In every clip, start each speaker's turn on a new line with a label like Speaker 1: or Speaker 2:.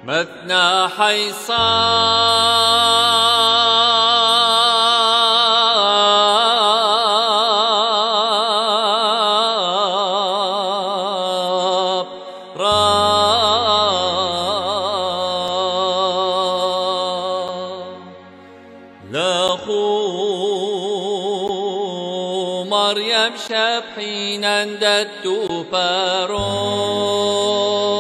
Speaker 1: مثنى حيصاب لاخو مريم شبحين اندت بارون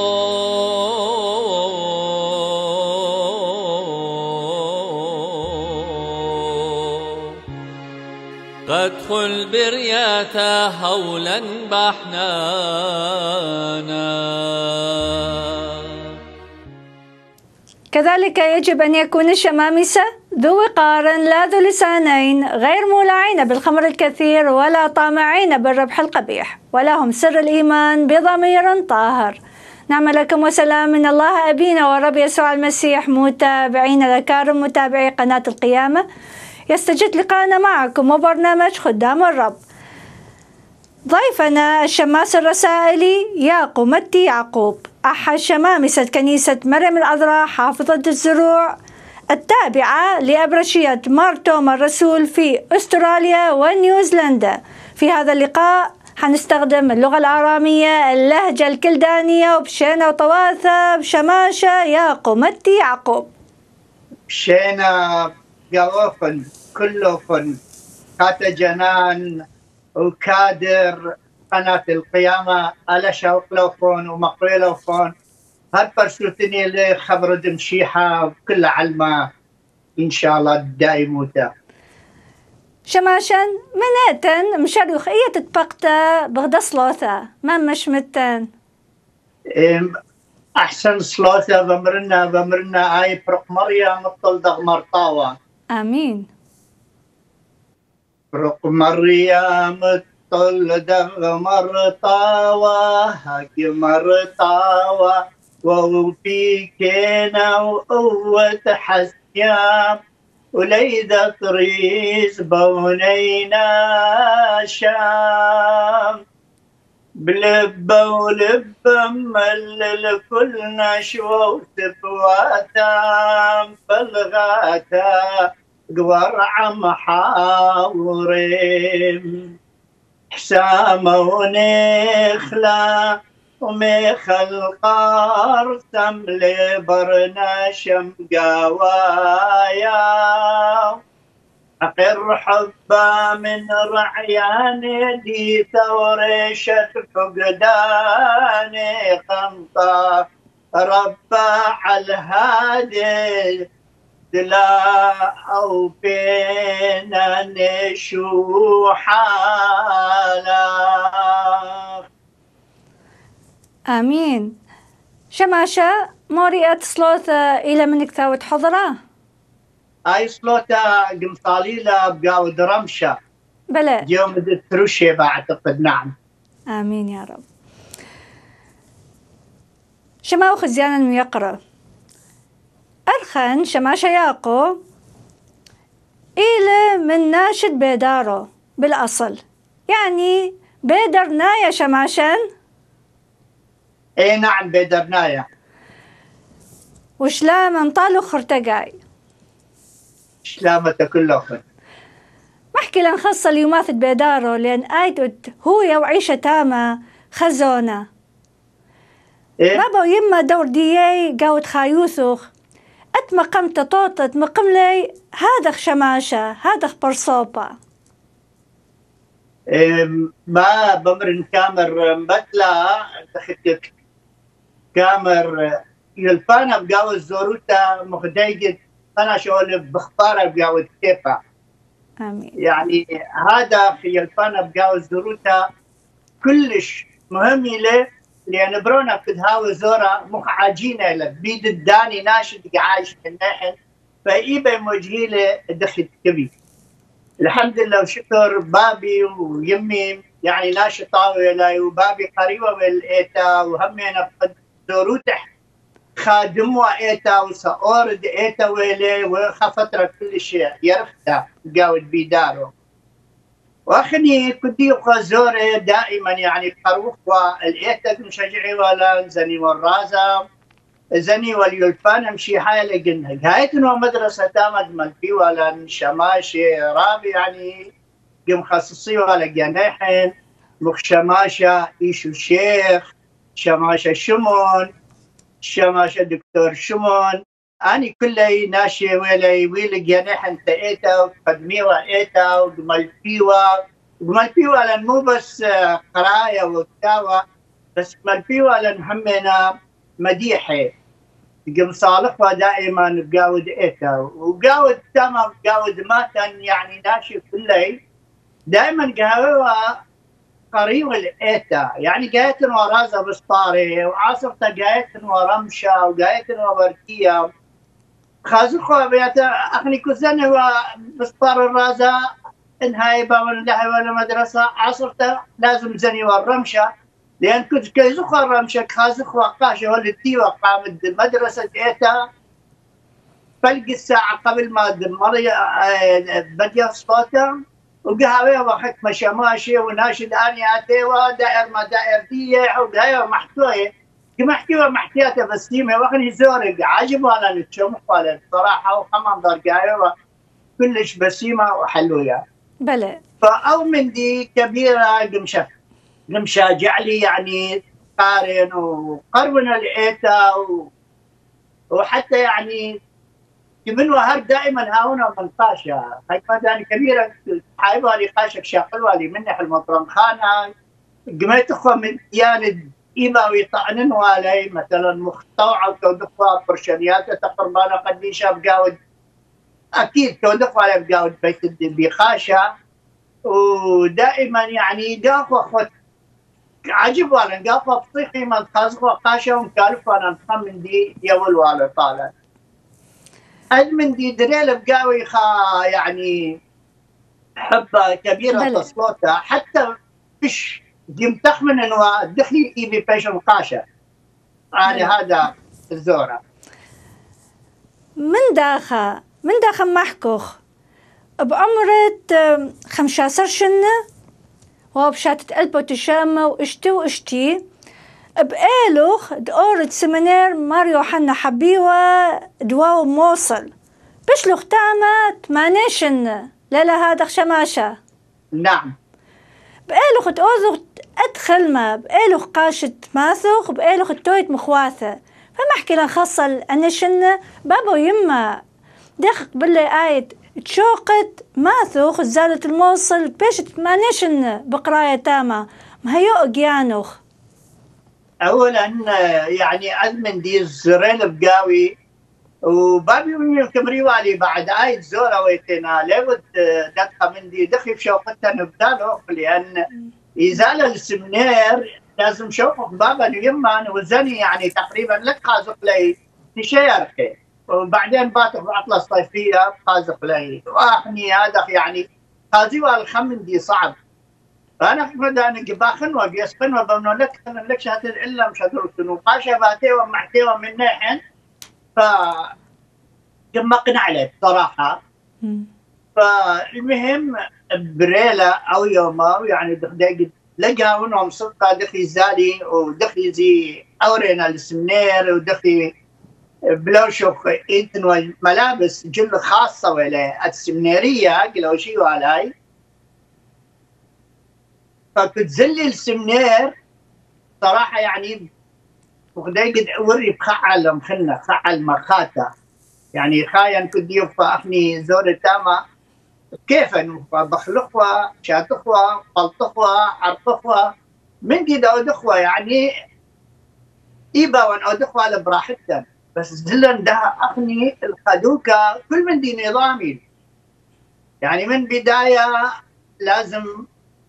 Speaker 1: قد خل برياتا هولا بحنانا.
Speaker 2: كذلك يجب أن يكون الشمامسة ذو وقار لا ذو لسانين، غير مولعين بالخمر الكثير ولا طامعين بالربح القبيح، ولهم سر الإيمان بضمير طاهر. نعم لكم وسلام من الله أبينا ورب يسوع المسيح. متابعين الأكارم متابعي قناة القيامة، يستجد لقاءنا معكم وبرنامج خدام الرب. ضيفنا الشماس الرسائلي يعقوب متي يعقوب، أحد شمامسة كنيسة مريم العذراء حافظة الزروع التابعة لأبرشية مار توما الرسول في أستراليا ونيوزيلندا. في هذا اللقاء حنستخدم اللغة الآرامية، اللهجة الكلدانية، وبشينا وطواثة بشماشة يعقوب متي يعقوب.
Speaker 3: شينا قوفن كلوفن كاتا جنان وكادر قناة القيامة على شوق لوفون ومقري لوفون هاد برشوتني اللي خبر دمشيحة وكل علمة إن شاء الله دائموتا.
Speaker 2: شماشن مناتن مشاريخ إيه تتبقتا بغدا صلاثة ما مش متن
Speaker 3: أحسن صلاثة بمرنا آي برق مريم مطل دغمر طاوة.
Speaker 2: آمين.
Speaker 3: برق مريم مطل دغمر طاوة هاكي مرطاوة وفي كينا وقوة حسيام وليدة طريز بونينا شام بلبة ولبة ملل كل نشوة وسفواتام بلغاتا قورع محاورين حسامة ونخلة وميخل قارتم لبرنا شمقاوايا أقر حبا من رعياني دي ثوريشة فقداني قنطة ربع الهادي دلا أو بينا نشو حالا.
Speaker 2: آمين. شماشة موريات صلوثة إلى منك ثاوت حضرة
Speaker 3: أي صلوتا قمطاليلا بقاود رمشة
Speaker 2: بلى
Speaker 3: يوم التروشي بعتقد. نعم
Speaker 2: آمين يا رب. شما وخزيانا ميقرأ أرخن شماشة ياقو إلى من ناشد بيدارو بالأصل، يعني بيدرنا يا شماشن.
Speaker 3: اي نعم بيدرنايا.
Speaker 2: وشلام انطالو خرتقاي
Speaker 3: شلامة كلهم
Speaker 2: محكي لنخص اليومات بيدارو لأن آيتوت هو وعيشة تامة خزونة
Speaker 3: إيه؟
Speaker 2: بابا ويما دور ديي قاوت خايوثوخ أتمقمت طوطت مقم لي هذا شماشة هذا برصوبة.
Speaker 3: إيه ما بمرن كامر مبتلا دخلت كامر يلفانا بقاو الزوروتا مخديجت أنا شغل بخبارة بقاو الكيفة.
Speaker 2: آمين.
Speaker 3: يعني هذا في يلفانا بقاو الزوروتا كلش مهم له لأن برونا في هاو زورا مخ عجينة له بيد الداني ناشد عايش من ناحية فإيبا موجهي له دخلت كبير. الحمد لله وشكر بابي ويمي يعني ناشطة ولا وبابي قريبة بالإيتا وهمينا بقد زوروتح خادموا إيتا وسأورد إيتا ويلي وخفترة كل شيء يرفتا قاود بيدارو. واخني كنت يبقى زوري دائما يعني خروف والإيتا مشجعي ولا زني والرازة زني واليلفان امشي حالة قلنا هايتنا مدرسة تامد ملفي ولا شماشي رابي يعني مخصصي ولا جناحين مخ شماشة إيشو الشيخ شماشة شمون شماشة دكتور شمون أنا كلي ناشي ويلي جناحين تأيتا وقدميوة إيتا وقمال فيوا لأن مو بس قراية وكتابة بس قمال فيوا لأن همنا مديحة قم صالحها دائما بقاود إيتا وقاود تمام قاود ماتن يعني ناشي كلي دائما قهوة قريب الإيتا يعني قايتن ورازة بسطاري وعاصرتا قايتن ورمشة وقايتن وبركية خازوخوا بياتا أخني كزن هو بسطار الرازة انهاي باون لها ولا مدرسة عاصرتا لازم زني والرمشة لأن كنت كيزوخوا الرمشة خازوخوا قاشة والتي وقامت مدرسة إيتا فلقي الساعة قبل ما دمر بدي صوتها وقهوة وحك مشى ماشي وناشد آنياتي ودائر ما دائر دية وقهوة محتوية كما محتياتها بسيمة وخني زورق عجب وانا نتشمخ وانا بصراحة وخمان دار قهوة كلش بسيمة وحلوية
Speaker 2: بلى
Speaker 3: فأو من دي كبيرة قمشة جعلي يعني قارن وقربنا لقيتها وحتى يعني من وهر دائما هاونا من قاشة هاي مداني كبيرة حايبها لي قاشك شاقلوا لي منح المطرم خانة قميت اخوة من ديانة إيما ويطعنن والي مثلا مختوعة وتودخوا برشانيات تقربانا قديشة بقاود أكيد تودخوا على بقاود بيت بخاشة ودائما يعني قافوا أخوة عجب وانا قافوا بطيقي من خازقوا قاشة ومكالفوا أنا نتخمن دي يول والا طالع من دي دريل بقاوي يعني حبة كبيرة تصوتها حتى فيش دي متخمن انه دخلي ايبي بيشن قاشة على هذا الزورة
Speaker 2: من داخل محكوخ بعمرة 15 سنة وبشاتت قلبه تشامة واشتي بقالوخ دورة سمينار ماريو حنا حبيوة دواو موصل بشلوخ تامة 8 سنة لا هذا شماشة
Speaker 3: نعم
Speaker 2: بقالوخ تأوزوخ أدخل ما بقالوخ قاشة ماثوخ بقالوخ تويت مخواثة فما احكي لها خاصة أنشن بابا ويما داخل بالله آية تشوقت ماثوخ زادت الموصل بيشت ما نشن بقراية تامة ما هيو أقيانوخ
Speaker 3: اولا يعني ادمن دي الزرين بقاوي وبابي من الكمريوالي بعد آية زورة ويتنا لابد دقة من دي دخل شوقتها نبدالوخ لأن إزالة السمنير لازم شوقك بابا اليمن وزني يعني تقريبا لك خازق لي تشيركي وبعدين باتخ بعطلة الصيفية خازق لي واحني هذا يعني خازيوها الخمن دي صعب فأنا في مدى باخن وبيسقن وبمنو لك شهادة إلا مش هدرسن وقاشة باتي ومحتي من ناحن ف قنع عليه بصراحة فالمهم بريلة أو يوما يعني دقيقة لقى منهم صدقة دخي زالي ودخي زي أورينا السمنير ودخي بلوشوخ إنتن والملابس جل خاصة ولا السمنيرية قلوا شيء وعلاي فكنت زلي السمنير صراحة يعني ودقيقة وري بخعل مخنا خعل مرخاتة يعني خاين كنت يوفى أخني زور تامة كيفا بخلقها شاتخها قلطخها عرطخها من دي دخوة يعني إيبا وان أدخوها لبراحتها بس زلن ده أخني الخدوكة كل من دي نظامي يعني من بداية لازم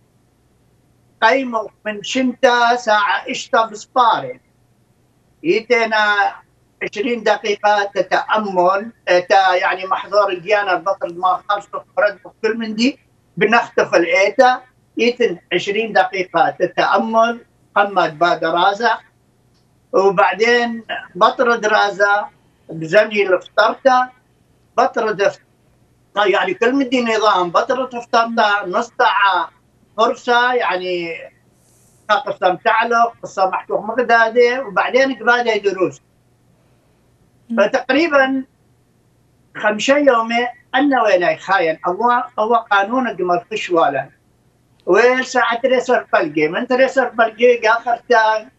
Speaker 3: قيمة من شنتا ساعة اشتا بسباري يتنا 20 دقيقة تتأمل يعني محظور الديانة بطل ما خلصت فرد كل من دي بنختف الإيتا يتن 20 دقيقة تتأمل قمت بعد رازة وبعدين بطرد رازة بزني الفطرته بطرد يعني كل من دي نظام بطرد فطرته نص ساعة فرصة يعني قسم تعلق قسم محكوك مقدادة وبعدين قبادة دروس فتقريبا 5 يوم أنا ولا خاين أو قانون قمر خشوالا وساعة تريسر بلقي من تريسر بلقي آخر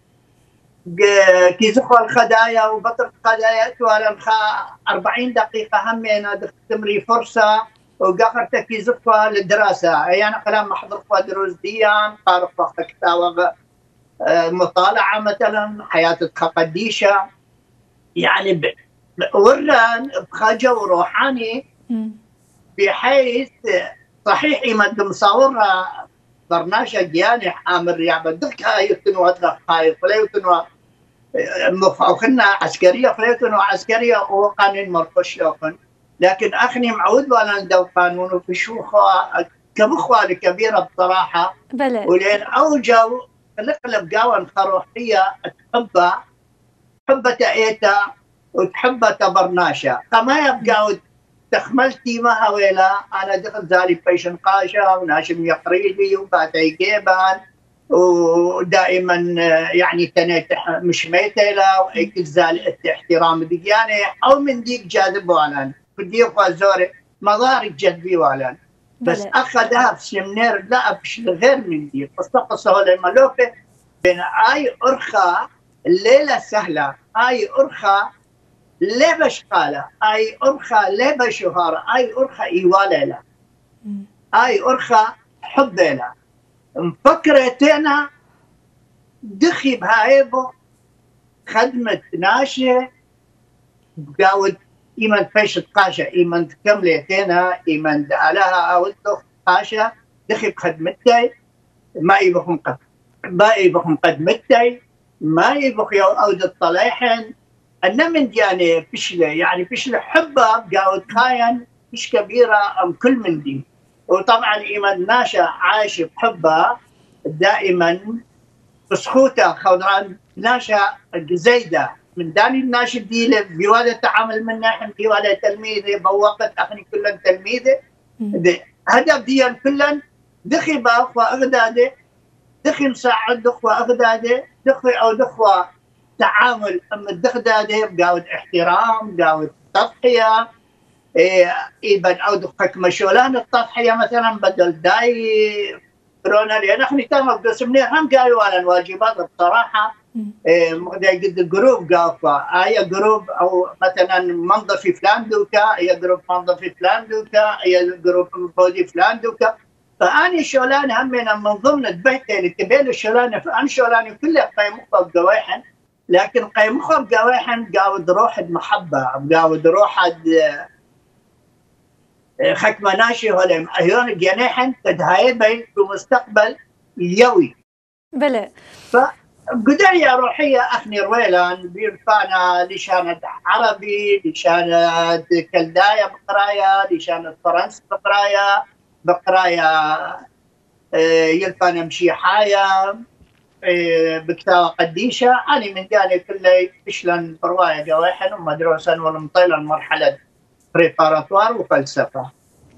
Speaker 3: كي زخوا الخدايا وبطل الخدايا توالم 40 دقيقة همينا تمري فرصة وقاخرت كي زخوا للدراسة يعني كلام محضر دروس ديان قارق وقت كتابة مطالعة مثلا حياة قديشة يعني وران بخجة وروحاني بحيث صحيح إيمان مصورها برناشة دياني عامر يعني بدك هاي يتنوى هاي فلا يتنوى وخنا عسكرية فلا يتنوى عسكرية وقانون مرقش يوقن لكن أخني معود ولا ندو قانون وفي شوخة كبخوة كبيرة بصراحة
Speaker 2: بلى
Speaker 3: ولين أوجو نقلب قاوة خروحية تحبها تأيتا وتحبها تبرناشة كما يبقى تخملتي ما هويلا أنا دخل زالي بيشن قاشة وناشم يقريلي وباتي جيبان ودائما يعني تنيت مش ميتيلا وإيك زال احترام دياني أو من ديك جاذب والان بدي أخوة زوري مضارك جذبي والان بس أخذها بسمنير لا بش غير من ديك قصة هولي ملوكة بين آي أرخى الليلة سهلة آي أرخى ليه بشقالة أي أرخى ليه بشهارة أي أرخى إيوالة أي أرخى حبيلة مفكرتنا دخي بهايبو خدمة ناشئ قاود إيمان فيش قاشة إيمان تكملتنا إيمان دعالها أو قاشة دخي بخدمتي ما يبقى قدمتي ما يبقى أود الطليحن أنا من يعني فشلة حبة قاود خاين مش كبيرة أم كل من دي وطبعا إيمان ناشا عايش بحبها دائما بسخوتة خضران ناشا زيدة من داني الناشا دي بيوالة تعامل من ناحية بيوالة تلميذة بوقت أخني كلن تلميذة هدف ديان كلن دخي بأخوة أغدادة دخي مساعد أخوة أغدادة دخي أو دخوة تعامل أما الدخدادة بقاود احترام قاود تضحية إيبن أو دخك مشولان التضحية مثلا بدل داي برونا لأن احنا تمام قسمنا هم قالوا على الواجبات بصراحة قد الجروب قافة أي جروب أو مثلا منظفي فلان دوكا أي جروب منظفي فلان دوكا أي جروب فودي فلان دوكا فأنا شولان هم من ضمن البيت اللي تبين الشولان فأنا شولان كله قيمة بقواحن لكن قيمة بقواحن قاود روح المحبة قاود روح خكمة ناشي هلا أهيون جناحن تدهايبي بمستقبل يوي
Speaker 2: بلى
Speaker 3: فقدرية روحية أخني رويلان بيرفانا لشانة عربي لشانة كلدايا بقرايا لشانة فرنس بقرايا يلفانا مشيحايا بكتابة قديشة أنا من داني كله فشلا برواية جواحن ومدروسا والمطيلة مرحلة بريباراتوار وفلسفة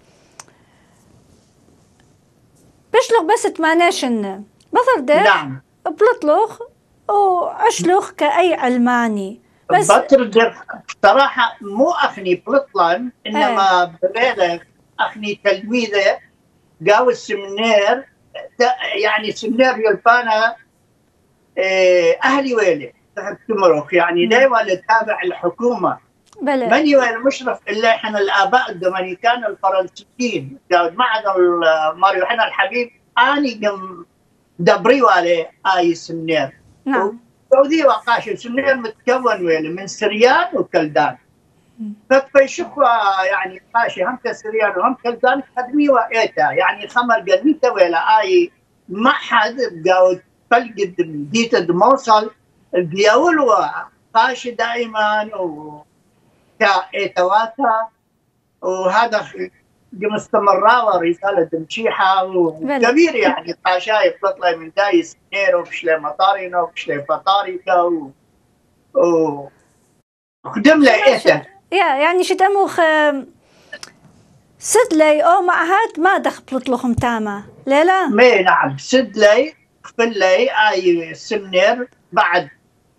Speaker 2: بشلوخ بس تماناشن بطردك
Speaker 3: نعم
Speaker 2: بلطلوخ وأشلوخ كأي علماني بس
Speaker 3: بطردك صراحة مو أخني بلطلن إنما بغير أخني تلميذة قاو السمنير يعني سمنير يلفانا أهلي ويلي تحت تمرخ يعني دايما تابع الحكومة
Speaker 2: بلى
Speaker 3: من يوين مشرف إلا إحنا الآباء الدومينيكان الفرنسيين معنا ماريو حنا الحبيب أني قم دبريو عليه آي سمنير
Speaker 2: نعم
Speaker 3: سعودي وقاش سمنير متكون ويلي من سريان وكلدان فتفيشخوا يعني قاشي هم كسريان وهم كلدان خدمي وإيتا يعني خمر قدميته ويلا آي ما حد بقاود فلقد ديتد موصل بيولوا قاشي دائما كإيتواتا وهذا مستمرة رسالة مشيحة وكبير يعني قاشاي بتطلع من داي سنير وفشلي مطارينا وفشلي فطاريكا وخدم لي إيتا
Speaker 2: يعني شتموخ سدلي أو معهات ما دخلت لهم تامة لا
Speaker 3: مي نعم سدلي خفلي آي سنير بعد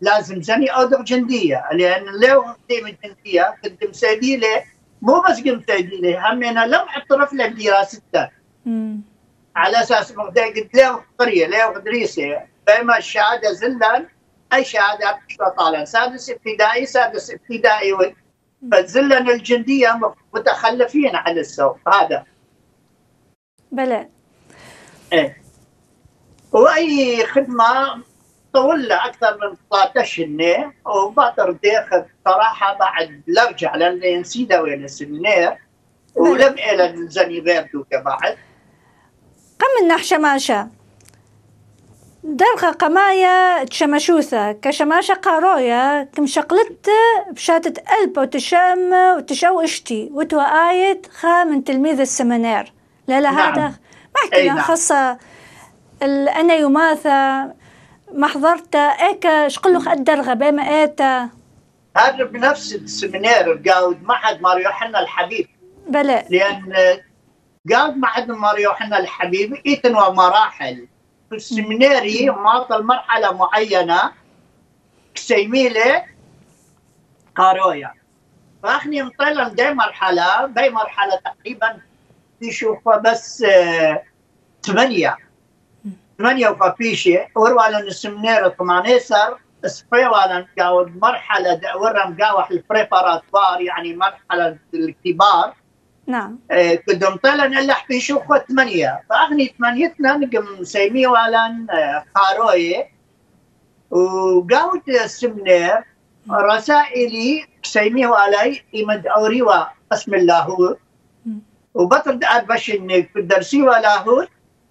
Speaker 3: لازم زني أو جندية، لأن لو قدم جندية قدم سبيله مو بس قم سبيله، هم أنا لم اعترف له بدراسته على أساس مقدار قلت له قرية له دريسة، بينما الشهادة زلا أي شهادة طالع سادس ابتدائي فزلا الجندية متخلفين عن السوق هذا.
Speaker 2: بلى.
Speaker 3: إيه. وأي خدمة طول له أكثر من 13 سنة وباطر داخل صراحة بعد لرجع لأني نسيت وين السمينار ولم إلى زني غير دوكا بعد.
Speaker 2: قم النح شماشة درغة قماية تشمشوثة كشماشة قاروية كم شقلت بشاتة قلب وتشم وتشو اشتي وتوا آية خا من تلميذ السمينار. لا
Speaker 3: نعم.
Speaker 2: هذا ما احكي لها خاصة أنا يماثة ما حضرت ايكا شقلوخ الدرغة بما ايتا
Speaker 3: هذا بنفس السمينار قاود معهد مار يوحنا الحبيب.
Speaker 2: بلى.
Speaker 3: لأن قاود معهد مار يوحنا الحبيب إيتنوا مراحل في السميناري معطل مرحلة معينة سيميلة قارويا فأخني مطلع دي مرحلة تقريبا تشوفها بس 8 وفافيشة وروالا السمينار 18 اسفيوالا قاود مرحلة ورم قاوح البريباراتوار يعني مرحلة الكبار.
Speaker 2: نعم.
Speaker 3: كدهم طلع نلح في شوفة 8 فأغني 8تنا نقم سيمي والا قاروية وقاود السمينار رسائلي سيمي والي يمد أوريوا اسم الله وبطرد أربش إنك درسي ولاهو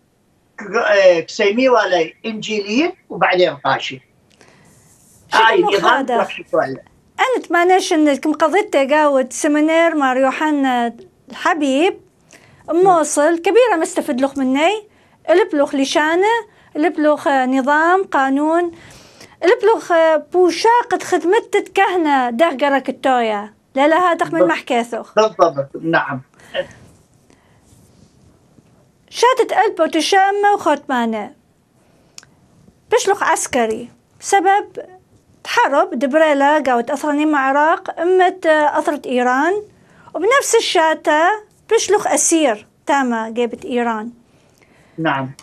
Speaker 3: سيمي والي إنجيليين وبعدين قاشي.
Speaker 2: نظام أنا تمانيش إنكم قضيت قاود سمينار مار يوحنا الحبيب موصل كبيرة مستفد لخ مني البلوخ لشانة البلوخ نظام قانون البلوخ بوشاقة خدمتك كهنة دغرك التويا لا هذا من محكاثوخ
Speaker 3: بالضبط. نعم.
Speaker 2: شاتت قلب وتشامة وخوتمانة بشلوخ عسكري سبب تحرب دبريلا قاوت أثرني مع عراق أمت أثرت إيران وبنفس الشاتة بشلوخ أسير تاما جابت إيران.
Speaker 3: نعم.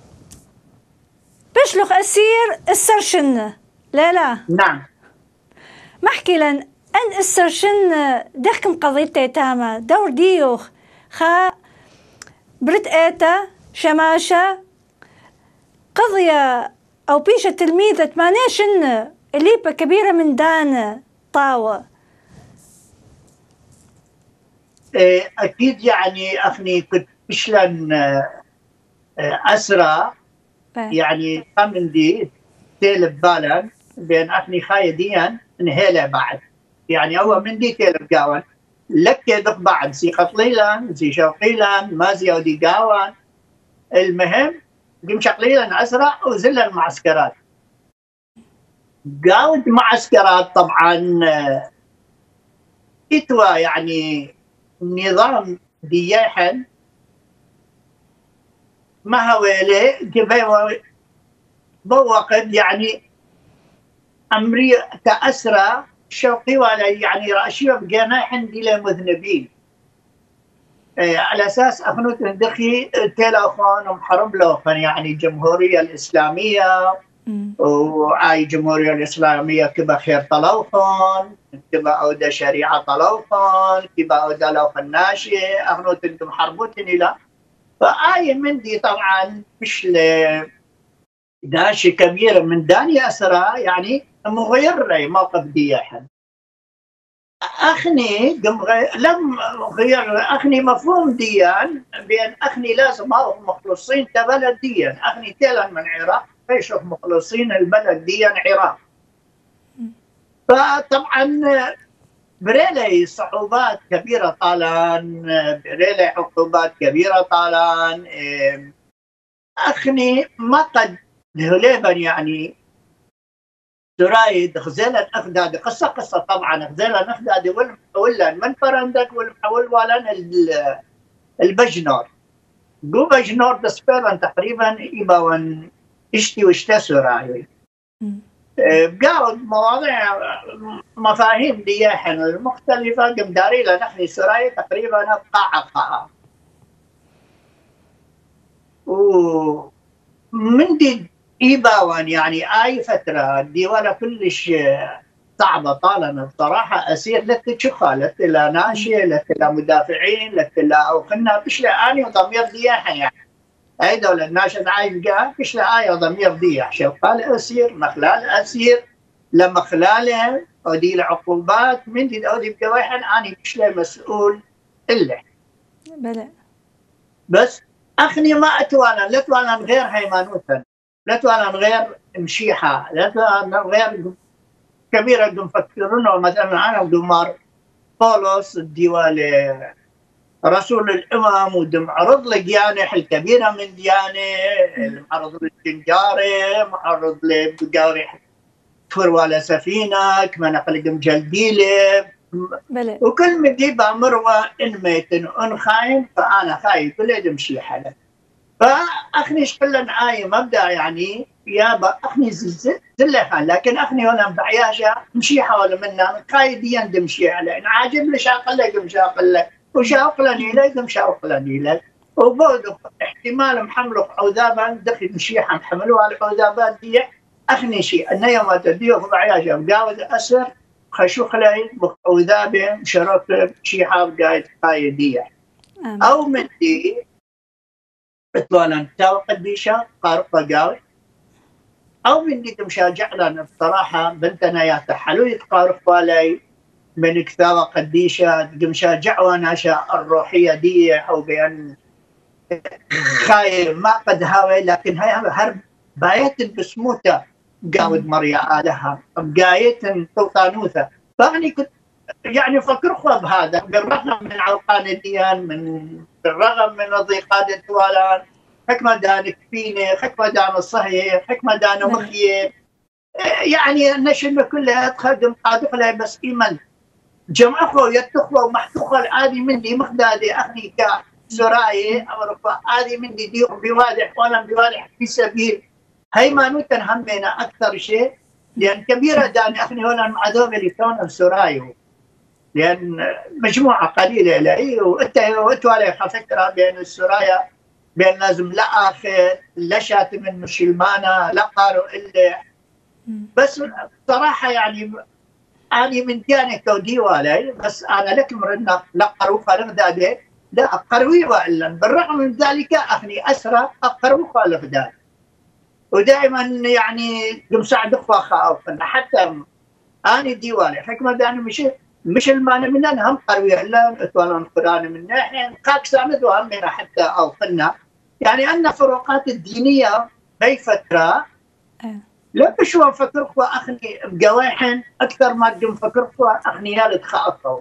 Speaker 2: بشلوخ أسير السرشنة لا
Speaker 3: نعم.
Speaker 2: ما أحكي لن أن السرشنة دخكم قضيتي تاما دور ديوخ خا برد ايتا شماشة قضية أو بيشة تلميذة مانيشن الليبة كبيرة من دانا طاوة.
Speaker 3: أكيد يعني أخني كنت بشلن أسرى يعني من دي تيلب بالا بين أخني خايديا انهيلا بعد يعني أول من دي تيلب قاوان لك يدق بعد زي خطليلا زي شوقيلا ما زي ودي قاوان المهم قم شقليلا أسرى وزل المعسكرات قاود معسكرات طبعا إتوا يعني نظام دياحن ما هو ليه بوقت يعني أمري تأسرى شوقي ولا يعني رأشي بجناحن دي مذنبين على أساس أخنوت ندخي تلافون ومحرم لوفن يعني الجمهورية الإسلامية وعاي جمهورية الإسلامية كبا خير طلوفون كبا أودا شريعة طلوفون كبا أودا لوفن ناشي أخنوت انتم حربوتن إلى فآية من دي طبعا مش داشي كبيرة من داني أسرى يعني مغير موقف دياحن أخني لم غير أخني مفهوم ديان بأن أخني لازم هو مخلصين كبلد ديان أخني تيلا من عراق فيشوف مخلصين البلد ديان عراق فطبعا بريلي صعوبات كبيرة طالان بريلي عقوبات كبيرة طالان أخني ما قد هليبا يعني ترايد غزالة أخداد قصة طبعا غزالة أخداد ولا من فرندك والمحول ولا البجنور جو بجنور تسبيلا تقريبا إبا ون إشتي واشتسو رايي بقاعد مواضيع مفاهيم دياحن مختلفة قم داري لنحن سرايا تقريبا قاعة ومن دي إيباوان يعني أي فترة دي ولا كلش صعبة طالما بصراحة أسير لك تشخى لك لا ناشئ لك لا مدافعين لك لا أو خلنا بش لأني وضمير دياحن يعني أي دولة الناشد عايز قاعد بش لأي ضمير دياح شوقال أسير مخلال أسير لما خلاله أدي العقوبات من دي أودي بجواحن أنا مش مسؤول إلا
Speaker 2: بلى
Speaker 3: بس أخني ما أتوانا لا توانا غير هيمانوتا لا توانا غير مشيحة لا توانا غير كبيرة مفكرونه مثلا أنا ودمار بولس الديوالي رسول الأمم ودم عرض لجيانح الكبيرة من ديانة معرض للجنجاري معرض لبقاري تفر ولا سفينة كما نقل جلديلة وكل مدي بامروة إن ميتن إن خاين فأنا خايف ولا مشي حدا فأخني شقلن آية مبدأ يعني يا أخني زلها لكن أخني ولا بعياشة مشي حول منا خايف يندم شي على إن عاجب لشاقل لك مشاقل وشاقلني لك مشاقلني لك وبعد احتمال محمله عذابا دخل مشيحة محملوها على العذابات دي أخني شيء أن يوم تديه بعياشة بقاود أسر خشوخ لين وذابه شرف شيحة بقايد قايدية أو من دي اتوانا تاو قديشة قارقة قاوي أو من دي تمشاجع لنا بصراحة بنتنا يا تحلو يتقارق بالي من كتابة قديشة تمشاجع وناشا الروحية دي أو بأن خاي ما قد هاوي لكن هاي هرب بايت بسموته قاود مريا آلها بقايت توطانوثة فأني كنت يعني فكر خو بهذا بالرغم من عوقان الديان بالرغم من الضيقات التوالان حكمة دان كفينة حكمة دان الصحيح حكمة دان مخية يعني النشر كلها تخدم قادق لها بس إيمان جمع خو يتخوى ومحتوخة العادي من دي مخدادي أخني كسراي أمرفا عادي من دي ديوح بواضح ولا بواضح في سبيل هاي ما نوتن همنا أكثر شيء لأن كبيرة داني أخني هنا مع ذوق اللي كانوا سرايو لأن مجموعة قليلة لي وأنتوا على فكرة بين السرايا بين لازم لا آخر لا شاتم المشلمانة لا قارو إلا بس صراحة يعني أنا من ديانة كودي والي بس أنا لك مرنا لا قارو خالق دادي لا قروي وإلا بالرغم من ذلك أخني أسرى أقرو خالق دادي ودائما يعني مساعد اخوة او حتى اني ديواني حكمه داني مش المعنى من هم قروي الا اتوانا القران من ناحيه قاك سامد وهمنا حتى او قلنا يعني ان فروقات الدينيه بأي فتره لا بشوى فكر اخوة اخني بقواحن اكثر ما تقوم فكر اخوة اخني يالد خاطه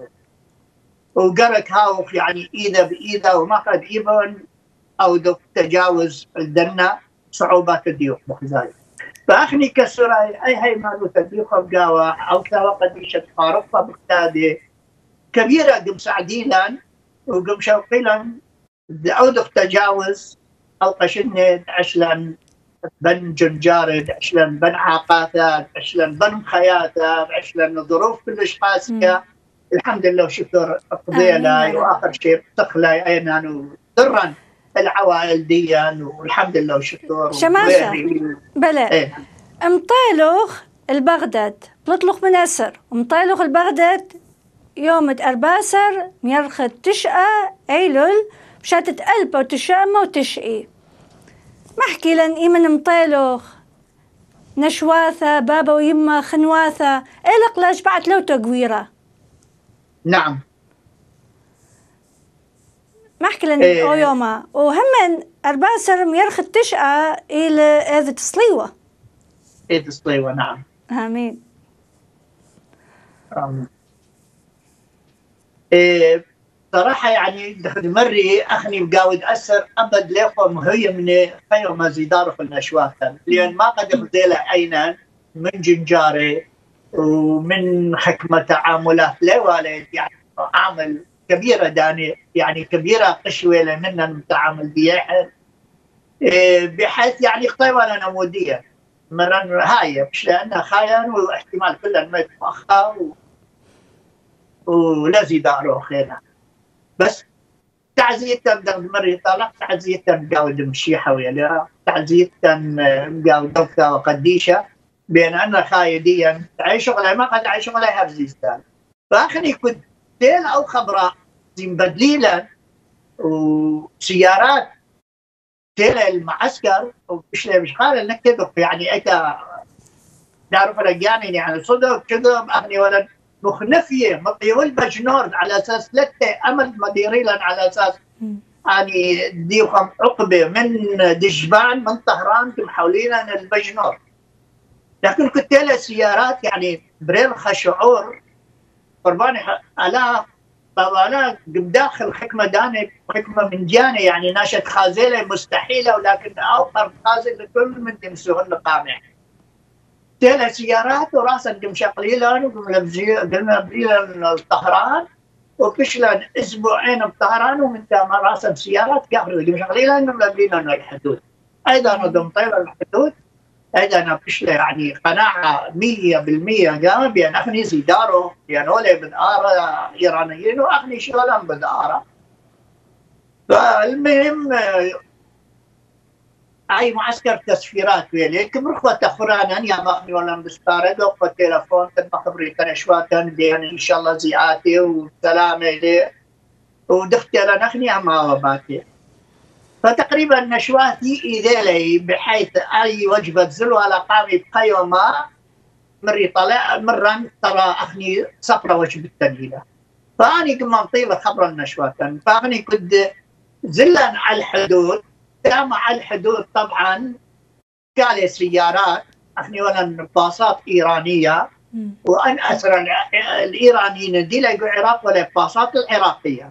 Speaker 3: وقرك هاوخ يعني ايده بايده وما قد ايبن او دو تجاوز الدنا صعوبات الديوح بخزاي فأخني كسراي أي هاي مالو تديوخ بقاوة أو كاوة قديشة فارقة بقتادي كبيرة قم سعديلا وقم شوقيلا أودخ تجاوز أو قشنة عشلان بن جنجارد عشلان بن عاقاثات عشلان بن خياثات عشلان ظروف كلش قاسية الحمد لله وشكر قضية وآخر شيء تخلي أينان ضرا العوائل ديان والحمد لله وشكر
Speaker 2: شماشة بلا مطيلوخ البغداد بلطلق من أسر مطيلوخ البغداد يوم أرباسر ميرخد تشقى أيلول بشاتت ألبا وتشأمة وتشقي محكي لن إيمن مطيلوخ نشواثة بابا ويما خنواثة إلق لاش بعت لو تقويرة
Speaker 3: نعم
Speaker 2: محكي لن يوما وهم أرباسر ميرخد تشقى إلى هذا تصليوة
Speaker 3: تصليوة نعم
Speaker 2: آمين
Speaker 3: صراحة يعني مري أخني مقاود أسر أبد ليقوم هي من خير ما زيداره في النشواثة لأن ما قدر ذيله عينا من جنجاري ومن حكمة تعاملات لا والد يعني عامل كبيرة داني يعني كبيرة قشوة لمنا نتعامل بيها بحيث يعني قطيوة لنا مودية مرن هاي مش لأنها خاين واحتمال كلها ما يتمخى ولازم يداروا خيرها. بس تعزيتها مري طلق، تعزيتها مقاود مشيحة ويا تعزيتها مقاود دوكا وقديشة بين أن خايديا تعيش شغلها ما قد عيش شغلها هرزيستان. فأخني كنت تيل أو خبراء زين بدليلا وسيارات تيل المعسكر مش قال نكتب يعني أيتا تعرف رجعني يعني صدق كذا أخني ولد مخنفية مطيول بجنور على أساس لتة أمل مديريلا على أساس يعني ديوخم عقبة من دجبان من طهران محاولين البجنور. لكن كنت له سيارات يعني بريلخة شعور قرباني آلاف. طبعا أنا داخل حكمة داني حكمة من جاني يعني ناشد خازيلة مستحيلة ولكن أوفر خازل لكل من تمسوهن قامع. تيلا سيارات وراسا قم شقليلا قلنا بليلا طهران وفشلا اسبوعين بطهران ومن تام راسا سيارات قاعدة قم شقليلا قم بليلا الحدود. ايضا ندم طيب الحدود ايضا فشلا يعني قناعه 100% قام بان اخني زيدارو يعني هولي بدارة ايرانيين واخني شغلا بدارة. فالمهم اي معسكر تسفيرات ويلي كم رخوة تخرانا يا مخني ولا مستارد وقت تلفون تبقى خبري تنشواتن ديان ان شاء الله زياتي وسلامة لي ودخت لنا نخني عما وباتي. فتقريبا نشواتي إذيلي بحيث أي وجبة زلو على قامي بقيوما مري طلع مرا ترى أخني صفرة وجبة تنهيلة. فأني كمان طيلة خبر النشواتن فأني كنت زلا على الحدود دام على الحدود طبعا كالي سيارات أخني ولا باصات إيرانية وأن أسر الإيرانيين دي لا يقول العراق ولا باصات العراقية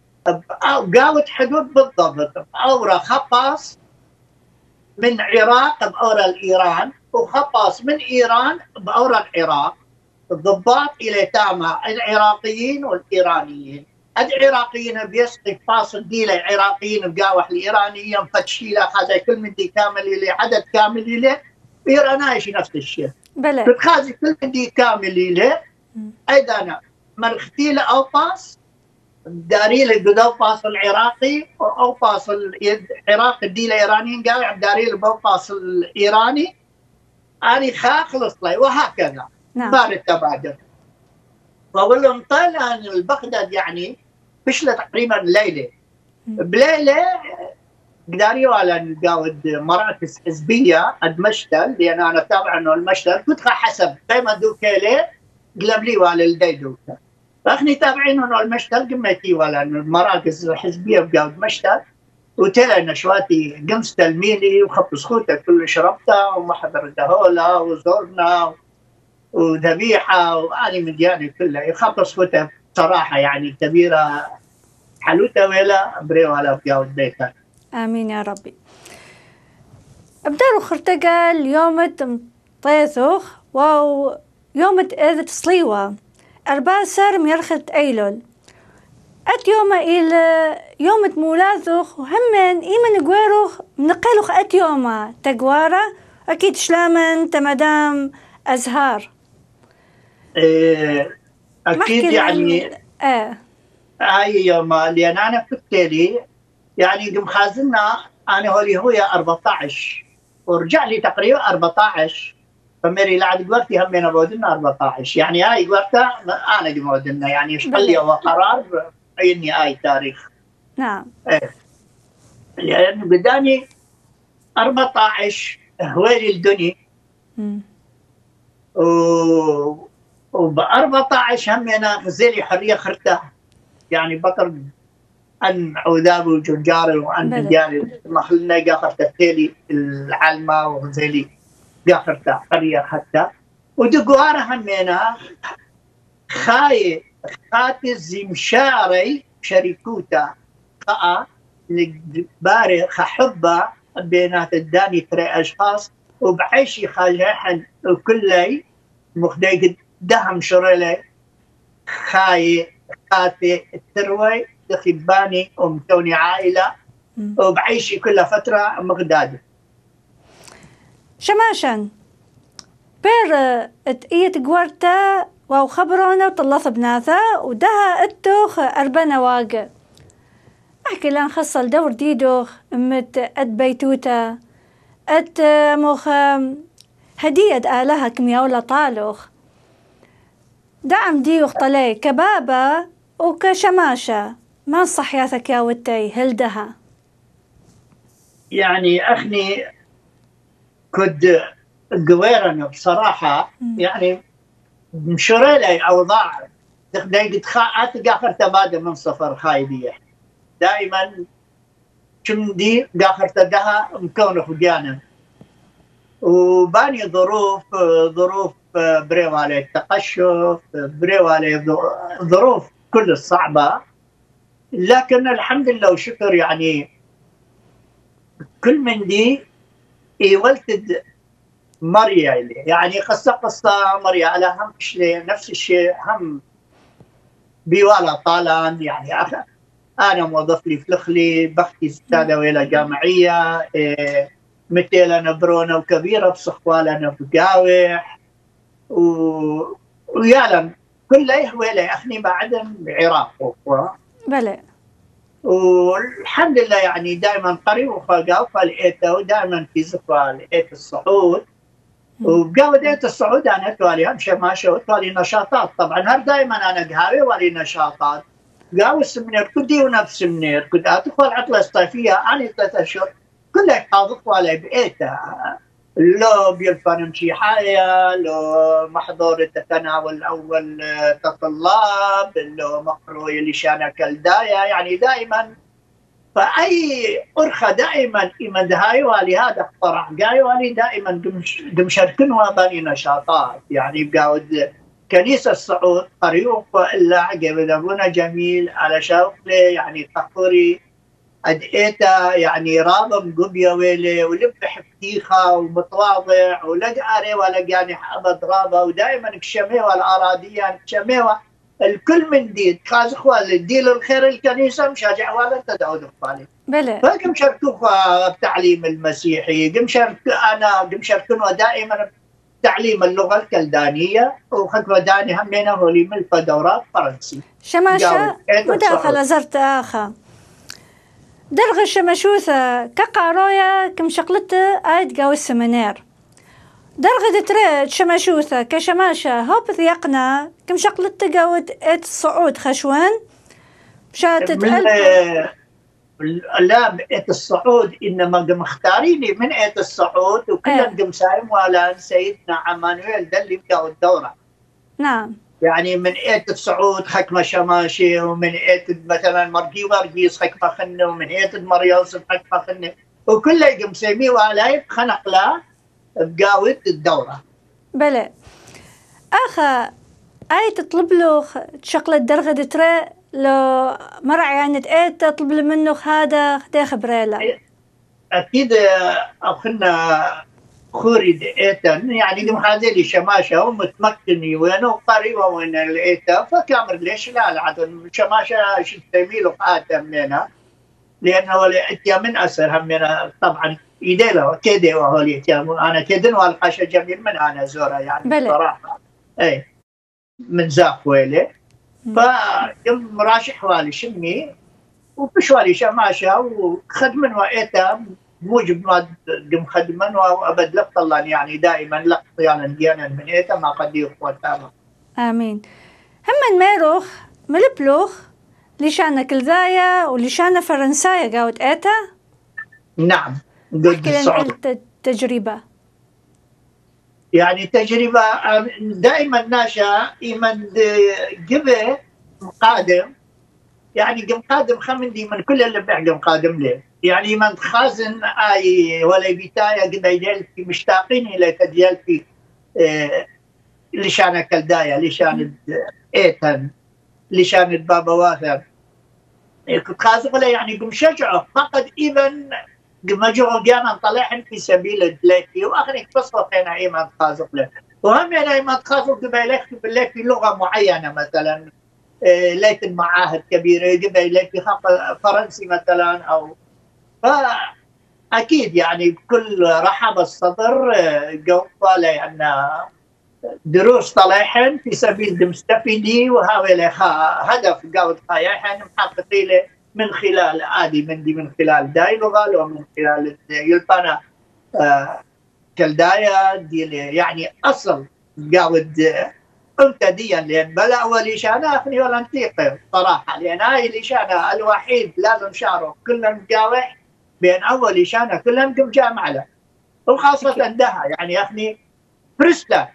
Speaker 3: قاوت حدود بالضبط بأورا خباص من عراق بأورا الإيران وخباص من إيران بأورا العراق الضباط إلى تاما العراقيين والإيرانيين. العراقيين بيسقي فاصل دي العراقيين بقاوح الإيرانيين فتشيلة خذ كل من دي كامل إلي عدد كامل إلي إيرانايش نفس الشيء تتخاذي كل من دي كامل إلي أيضا مرختيلة أوطاس داريل القدوفاص العراقي أوفاص العراق الديلة الإيرانيين قال داريل البوفاص الإيراني أنا خلص لي وهكذا صار التبادل. فأقول لهم طلع البغداد يعني فشلة تقريبا ليلة بليلة قداري ولا نقاود مراكز حزبية المشتل لأن أنا تابع إنه المشتل كنت حسب قيمة دوكيلة قلب لي ولا الديدوكا. فاخني تابعين انه المشتل قمتي ولا المراكز الحزبيه بقاود مشتل وتلا نشواتي قمص تلميلي وخط سخوته كل شربتها ومحضر دهولا وزورنا وذبيحه واني مدياني كلها يخط سخوته صراحه يعني كبيره حلوته ولا بري ولا بقاود بيتها.
Speaker 2: امين يا ربي. ابدالو خرتقل يومت طيثوخ واو يومت اذت صليوه أرباسر ميرخت أيلول أت يوم إلى يوم مولاثوخ وهمن إيمن جويروخ منقلوخ أت يوم تجوارة أكيد شلامن تمدام أزهار
Speaker 3: أكيد يعني هاي يوم لأن أنا بالتالي يعني قم خازنا أنا هو 14 ورجع لي تقريبا 14 فمري لعد قوارتي همين بودنا 14 يعني هاي قوارتا أنا دي بودنا يعني إيش قال هو قرار إني هاي تاريخ.
Speaker 2: نعم.
Speaker 3: يعني بداني 14 هويري الدنيا وب 14 همينا غزالي حرية خرتا يعني بطر أن عذاب وجنجاري وأن دياني مخلنا قاخرتا التالي العلمة وغزالي قاخرتا حرية حتى ودقوارا همينا خاي خاتي زمشاري شريكوتا خاء باري خحبة بينات الداني تري أشخاص وبعيشي خاجحن وكلي مخدي دهم شريلي خاي خاتي التروي تخباني ومكوني عائلة وبعيشي كل فترة مغداد.
Speaker 2: شماشا بير إيه تقورتا واو خبرونا وطلص بناثا ودها اتوخ أربنا واقع أحكي لان خصل دور ديدوخ أمت أد بيتوتا أد مخ هدية آلها كمياولا طالوخ دعم ديوخ طلي كبابة وكشماشة ما صحياتك يا وتي هلدها
Speaker 3: يعني أخني كد قويرنا بصراحة يعني مشوري لي أوضاع دقيقة خاءات قاخر تبادل من صفر خايدية دائما كم دي قاخر تدها مكونه خجانا وباني ظروف بريوالي التقشف بريوالي ظروف كل الصعبة لكن الحمد لله وشكر يعني كل من دي يولد مريا يعني قصة مريا على هم شيء نفس الشيء هم بيوالا طالان يعني أنا موظف لي فلخلي بختي استاذة ويلا جامعية مثل أنا برونة وكبيرة بصخوال أنا بقاوح ويالا كل ويلا أخني بعدم بعراق
Speaker 2: بلى
Speaker 3: والحمد لله يعني دائما قريب وخاقة فلقيته ودائما في ذكرى لقيت الصعود وبقاودية الصعود أنا توالي أمشي ماشي وتوالي نشاطات طبعا هر دائما أنا قهاوي ولي نشاطات قاوي السمنير كدي ونفس السمنير كنت أدخل العطلة الصيفية أنا 3 أشهر كلها حاضق ولا بقيتها لو بيلفن مشي حاية لو محضور التناول الأول كطلاب لو مقروء اللي شانا كالداية يعني دائما فأي أرخى دائما إمد هاي ولهذا اقترح جاي ولي دائما دمشركنها بني نشاطات يعني بقاود كنيسة الصعود قريوق إلا عقب ذبونا جميل على شوقلي يعني تقري أدئيتا يعني رابم قبيا ويلي ولبح فتيخة ومتواضع ولقاري ولقاني أبد رابة ودائما كشميوة الأراضية كشميوة الكل من دي خاز اخوان ديل الخير الكنيسه مشاجع ولا تدعو دفالي
Speaker 2: بلى
Speaker 3: فقم شاركوا التعليم المسيحي قم شاركوا دائما تعليم اللغه الكلدانيه وخدمه داني همينه هولي من دورات فرنسي
Speaker 2: شماشة مداخلة زرت آخا درغ الشمشوثة كقارويا كم شقلت آيد قاو السمنير درغ تريد شمشوثة كشماشة هوب ثيقنا كم شقلت قاود إيت الصعود خشوان مشات
Speaker 3: لا بإيت الصعود إنما قم اختاريني من إيت الصعود وكلنا قم سايم ولا سيدنا عمانويل ده اللي بقاو الدورة
Speaker 2: نعم
Speaker 3: يعني من إيت الصعود حكمة شماشي ومن إيت مثلا مرقي ورقيس حكمة خنة ومن إيت مريوسف حكمة خنة وكله قم سيمي ولا خنق لا بقاود الدورة
Speaker 2: بلى أخا أي تطلب له شقلة درغة ترى لو مرع يعني تأيت تطلب له منه هذا خدي خبريلا
Speaker 3: أكيد أخنا خوري دقيتن يعني دم هذه لي شماشة ومتمكني وينه قريبة وين لقيتها فكامر ليش لا العدل شماشة تميل وقاتم لنا لأنه ولقيتها من أسر همنا طبعا يديله كده وهولي أنا كدن والقاشة جميل من أنا زورة يعني بصراحة أي من زاق ويلي فقم راشح والي شمي وبشوالي شماشة وخدمن وقيتها موجب ما قم خدمن وأبد لك طلع يعني دائما لك طيانا ديانا من إيتا ما قد يخوة تاما
Speaker 2: آمين هم ميروخ ملبلوخ لشانا كلذايا ولشانا فرنسايا قاود إيتا
Speaker 3: نعم
Speaker 2: احكي لنا التجربة
Speaker 3: يعني تجربة دائما ناشا إيمان جبه مقادم يعني قم قادم خمن دي من كل اللي بيحقم قادم ليه يعني من خازن آي ولا بيتايا قد يديلتي مشتاقين إلى كديلتي لشان كلدايا لشان إيتن لشان بابا واثر كنت خازن ولا يعني قم شجعه فقط إيمان مجموعة جانا طلعن في سبيل الدليكي وآخر فصلت هنا إيمان خازق له وهم يعني إيمان خازق قبل لك في لغة معينة مثلا ليت المعاهد كبيرة قبل لك في فرنسي مثلا أو فأكيد يعني بكل رحب الصدر قوة لأن دروس طلعهن في سبيل دمستفيدي وهاوي هدف قاود خايحن محققي له من خلال آدي من خلال دايلوغال ومن خلال يلبانا كالدايا دي يعني أصل قاود امتديا لأن بلا أول شانا أخني ولا نتيقه صراحة لأن هاي اللي شانا الوحيد لازم شعره كلهم جاوح بين أول شانا كلهم قم جامع له وخاصة دها يعني أخني بريسلا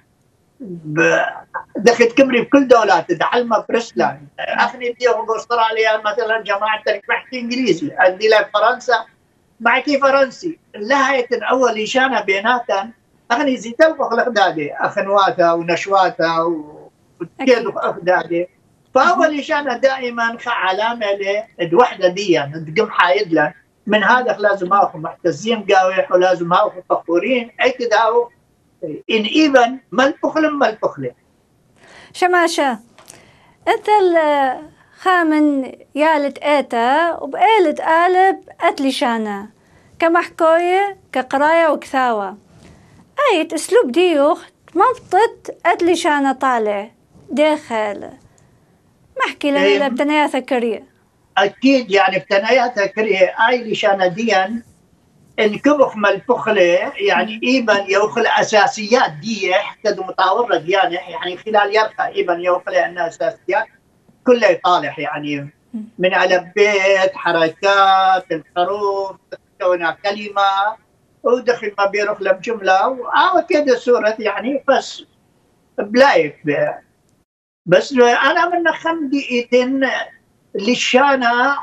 Speaker 3: دخلت كمري بكل دولات تعلم بريسلا أخني ديهم بأستراليا مثلا جماعة بحكي إنجليزي عندي لك فرنسا معكي فرنسي لهاية أول شانا بيناتن أخني زي تلقى الأخدادي أخنواتها ونشواتها وكيدو أخدادي فأول شانا دائما علامة للوحدة دي تقوم حايد لها من هذا لازم أخو محتزين قاوح ولازم أخو فخورين أكيد أخو إن إيبن ما البخل
Speaker 2: شماشة أنت الخامن يالت إيتا وبقالت قالب أتليشانا كمحكوية كقراية وكثاوة آية أسلوب ديوخ منطت أتليشانا طالع داخل محكي لنا بتنايا كريه
Speaker 3: أكيد يعني بتنايا كريه آي لشانا ديان الكبخ مالبخلة يعني إيبن يوخل أساسيات دي حتى مطاورة ديانة يعني خلال يرخى إيبن يوخل أنها أساسيات كله يطالح يعني من على البيت حركات الحروف تكون كلمة ودخل ما بيروح لهم جملة وكذا صورة يعني بس بلايف بس أنا من خمدي إيتن لشانا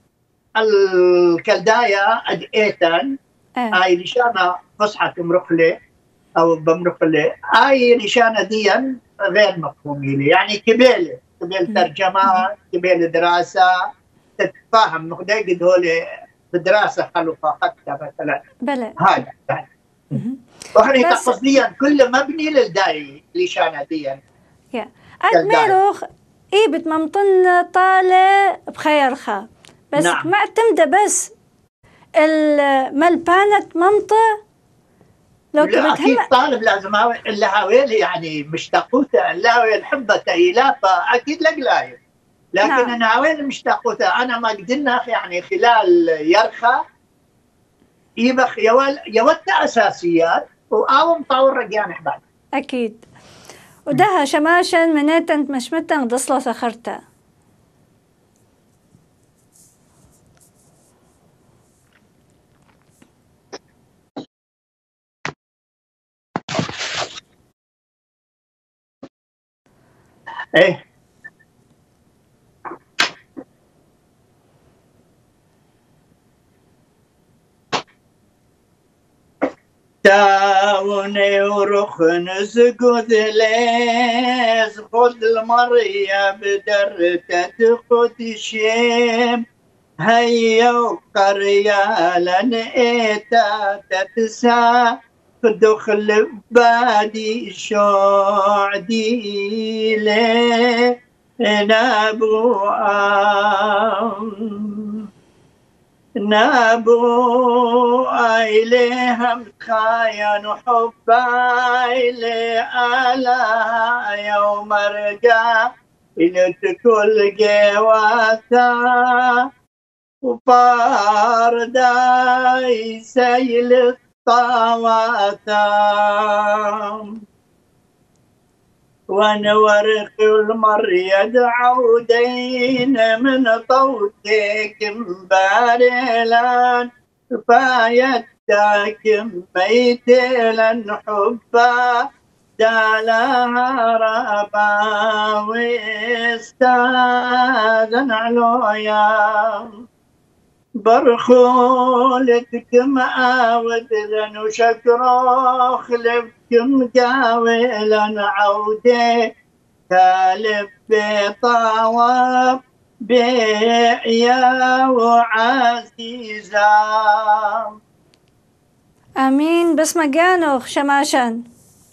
Speaker 3: الكلدايا أدئيتن هاي لشانة فصحى تمرخلي أو بمرخلي هاي لشانة ديا غير مفهومي لي يعني كبيلة ترجمة كبيلة دراسة تتفاهم نقدر هولي بدراسة خلوفة حتى مثلا
Speaker 2: بلى
Speaker 3: هذا وحنا تقصديا كل مبني للداي لشانة ديا
Speaker 2: أدميروخ إيبت ممطن طالع بخيرخة بس
Speaker 3: نعم.
Speaker 2: معتمدة بس الملبانة ممطة لو
Speaker 3: لا أكيد طالب لازم الهاويل يعني مشتاقوته الهاويل حبته إلافة أكيد لقلايب لكن نعم. أنا هاويل مشتاقوته أنا ما قدرنا يعني خلال يرخى يبخ يود أساسيات وآو مطور رجعنا بعد
Speaker 2: أكيد ودها شماشن مناتن مشمتن ضصلة سخرتا
Speaker 3: ايه تاوني ورخن زقود ليز خد المرية بدرتة خد شيم هيا وقرية لنئتا تتسا دخل بادي شعدي لي نابو إليهم خاين حبا إلي ألا يوم رجع إلى كل جواتا وباردا يسيل الطواتا ونورق المر يدعو دين من طوتك مبارلان فايتك ميتلا حبا دالها ربا واستاذن علويا برخولتكم آودلا وشكرو خلفكم جاولا عودي تالف بطاوب بيعيا وعزيزا
Speaker 2: آمين بس مجانوخ شماشان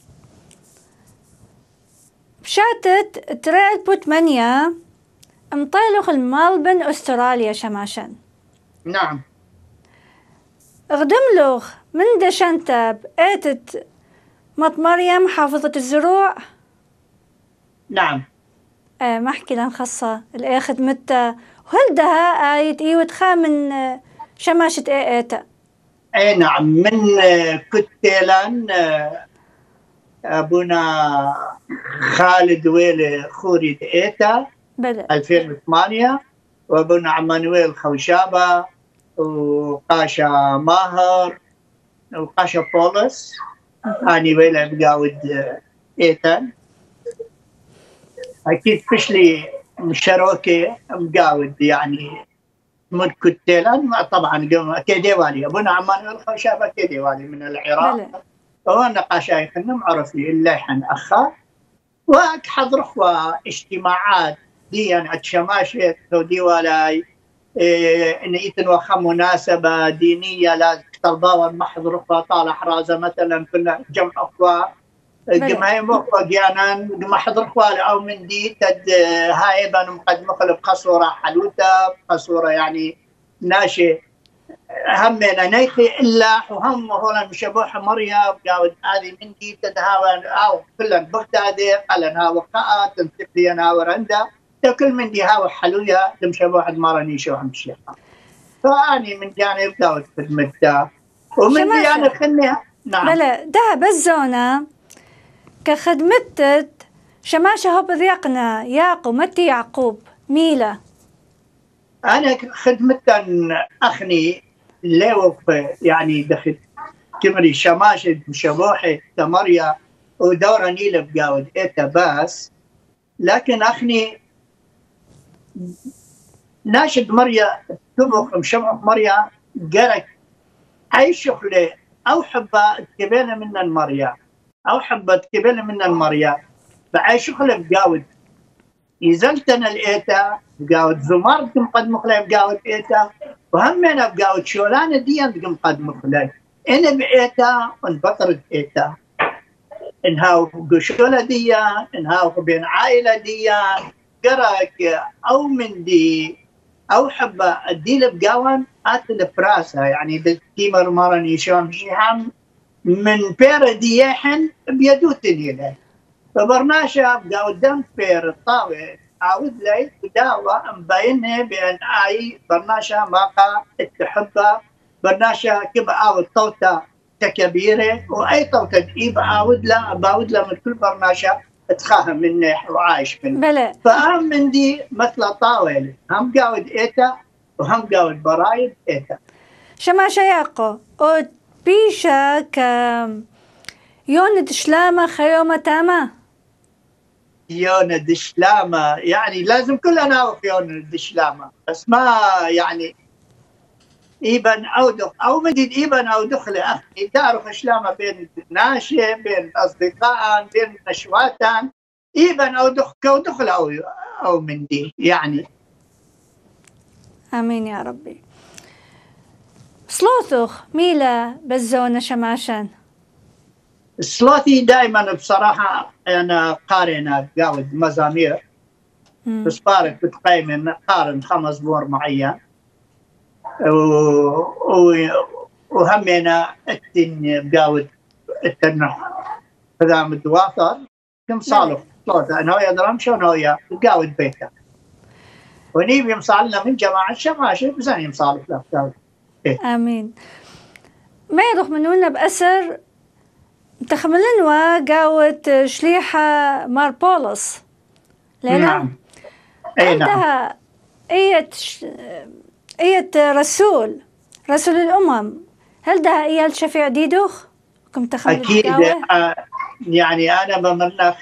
Speaker 2: بشاتت ترعد بوتمانيا امطالوخ المالبن أستراليا شماشان
Speaker 3: نعم
Speaker 2: اخدملوخ من دشنتاب اتت مط مريم حافظة الزروع.
Speaker 3: نعم.
Speaker 2: ما احكي لن خاصة الآية خدمتها وهلدها آية إيوتخا من شماشة آياتا.
Speaker 3: اي نعم، من كتيلان ابونا خالد ويلي خوري ايتا 2008، وابونا عمانويل خوشابة وقاشا ماهر وقاشا بولس اني ويلي بقاود ايتان. اكيد فشلي مشروكي مقاود يعني من كتيلان طبعا كيديوالي ابونا عمانويل خوشابة كيديوالي من العراق. وانا قاشاي خنم عرفي اللحن اخا واك حضر اجتماعات دي يعني شماشة ديوالاي ان ايتن وخا مناسبة دينية لا ترضاوا محضر طالع حرازة مثلا كنا جمع اخوة جمعي موقع جانا ما حضر اخوة او من دي تد هاي بان مقدم مخلب قصورة حلوتة قصورة يعني ناشي همنا نيخي إلا وهم هولا مشابوح مريا قاود هذه من دي تدهاون أو كلن بغدادي قالن هاو قاء تنتقلي أنا ورندا كل من دي هاو حلويا مشابوح المراني شو هم شيخا. فأني من جانب قاود خدمتها ومن دي أنا خلنيها. نعم
Speaker 2: بلا ده بزونا كخدمتت شماشة هو بذيقنا ياقو متي يعقوب ميلا.
Speaker 3: أنا خدمتها أخني لو يعني دخل كمري شماشة مشابوحة تمريا ودورة نيلة بقاود إيتا باس، لكن أخني ناشد مريا تبخ مشبع مريا قالك أي شغلة أو حبة تقبل من المريا أو حبة تقبل من المريا بأي شغلة بقاود يزلتنا الإيتا بقاود زمار تقدم خلي بقاود إيتا وهم أنا بقاود شولانة دي أنت قدم خلي أنا بإيتا وانبطرت إيتا إنها قشولة دي إنها بين عائلة دي قرأك أو من دي أو حبة الديل بقاون أتل براسها يعني بالكيمر مرني شوم شيحام من بير دياحن بيدوتني له فبرناشا بقاود دم بير الطاوة عاود لي دعوة مبينة بأن أي برناشا ماقا التحبة برناشا كيف عاود طوطة كبيرة وأي طوطة تجيب عاود لا من كل برناشا اتخاهم منه وعايش منه. فهم من دي مثل طاولة هم قاود إيتا وهم قاود برايد إيتا.
Speaker 2: شماشة ياقو بيشا ك يون دشلامة خيومة تاما
Speaker 3: يون دشلامة يعني لازم كلنا نعرف يون دشلامة بس ما يعني إيبن أو دخ أو مدين إيبن أو دخلة أخي تعرف شلامة بين ناشئ بين أصدقاء بين نشواتان إيبن أو دخلة أو من دي يعني.
Speaker 2: آمين يا ربي. صلوتك ميلا بزونا شماشان.
Speaker 3: صلاتي دائما بصراحة أنا قارنة قاود مزامير بس بارك بتقيم قارن 5 بور معين وهمنا التن بقاود التنح هذا متواصل كم صالح صوت أنا ويا درمشة أنا ويا بقاود بيته ونيب يمصالنا من جماعة شماشة بس أنا يمصالح له بقاود.
Speaker 2: آمين. ما يروح منونا بأسر تخملن وقاود شليحة مار بولس لينا.
Speaker 3: نعم. أي نعم.
Speaker 2: إية رسول الأمم هل ده إيا الشفيع ديدوخ كم تخمل
Speaker 3: أكيد يعني أنا بمنخ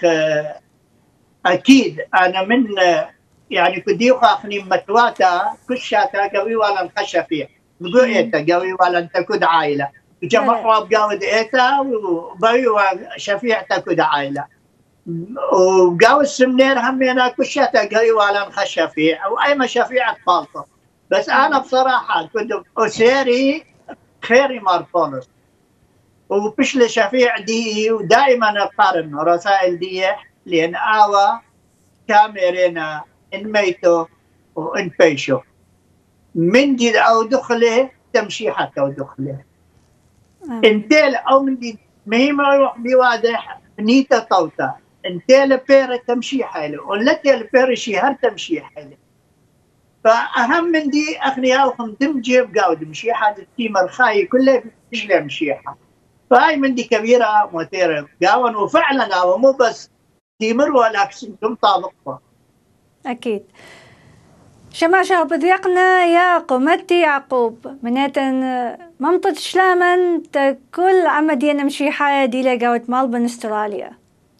Speaker 3: أكيد أنا من يعني كديوخ أخني متواتا كشاتا قوي ولا نخشى فيه بقول إيتا قوي ولا تكود عائلة جمعوا بقاود إيتا وبيوا شفيع تكود عائلة وقاود سمنير همينا كشاتا قوي ولا نخشى فيه وأي ما شفيع فالطة. بس أنا بصراحة كنت أسيري خيري مارفونس وبشل شفيع دي ودائما أقارن رسائل دي لأن آوى كاميرينا إن ميتو وإن بيشو من دي أو دخله تمشي حتى ودخله إن ديل أو من دي مهما يروح بواضح نيتا طوطا انت لبيرة تمشي حاله ولا لبيرة شهر تمشي حاله. فأهم من دي أغنياء وخمدم جيب قاود مشيحة التيمر خاي كله بيجلى مشيحة. فهاي من دي كبيرة مثيرة قاون وفعلا هو مو بس تيمر ولكن كم طابقه.
Speaker 2: أكيد. شماشة بضيقنا يا قمتي يعقوب منيتن ممطت شلامن كل عمدين مشيحة ديلا قاوت مالبن استراليا.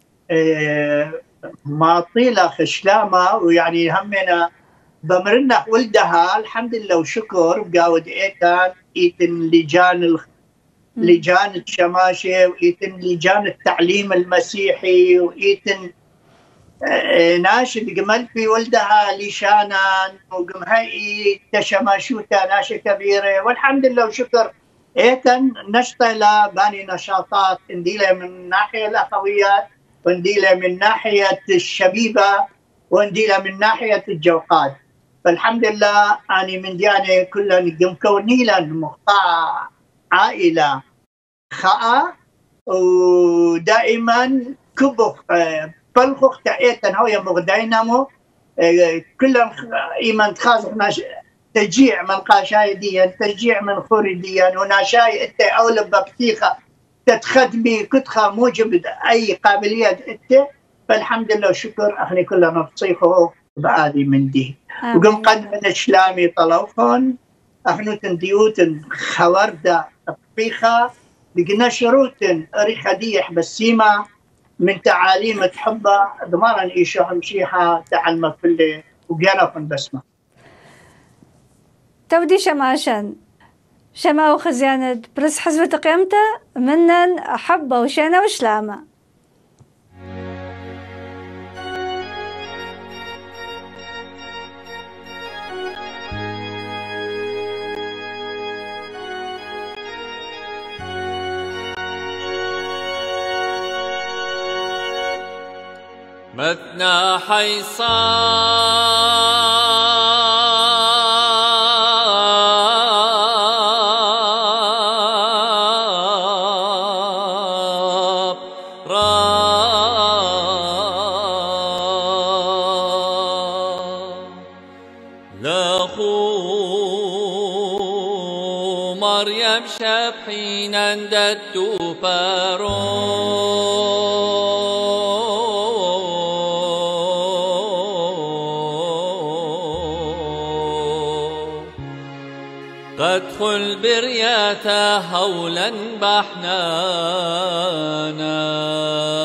Speaker 3: ما طيلة خشلامة ويعني همنا بمرنا ولدها الحمد لله وشكر بقاود ايتان ايتن لجان الشماشة وايتن لجان التعليم المسيحي وايتن ناشد قمل في ولدها لشانان وقمهي تشماشوتا ناشة كبيرة والحمد لله وشكر ايتن نشطة باني نشاطات انديلة من ناحية الأخويات وانديلة من ناحية الشبيبة وانديلة من ناحية الجوقات. فالحمد لله أنا من ديانة كلها مكوني مقطع عائلة خاء ودائما كبخ فالخوخ تأيتن هو مغدينمو كلهم إيمان تخاص تجيع من قاشاي ديان تجيع من خوري ديان وناشاي انت أول بكتيخة تتخدمي كتخة موجب أي قابلية انت. فالحمد لله وشكر أخني كلنا نفصيخه بآدي من دي. وقم قد من الشلامي طلوخون أخنوتن ديوتن خوردة طبيخة بقنا شروتن ريخة ديح بسيمة من تعاليم تحبها ضمارا إيشوها مشيحة تعلمت كله وقيانفن بسمة.
Speaker 2: تودي شماشن شما وخزيانة برس حزبة قيمته منن أحبه وشينة وشلامة.
Speaker 1: مثنى حيصان لخو مريم شبحين اندت قدخل برياتا هولا بحنانا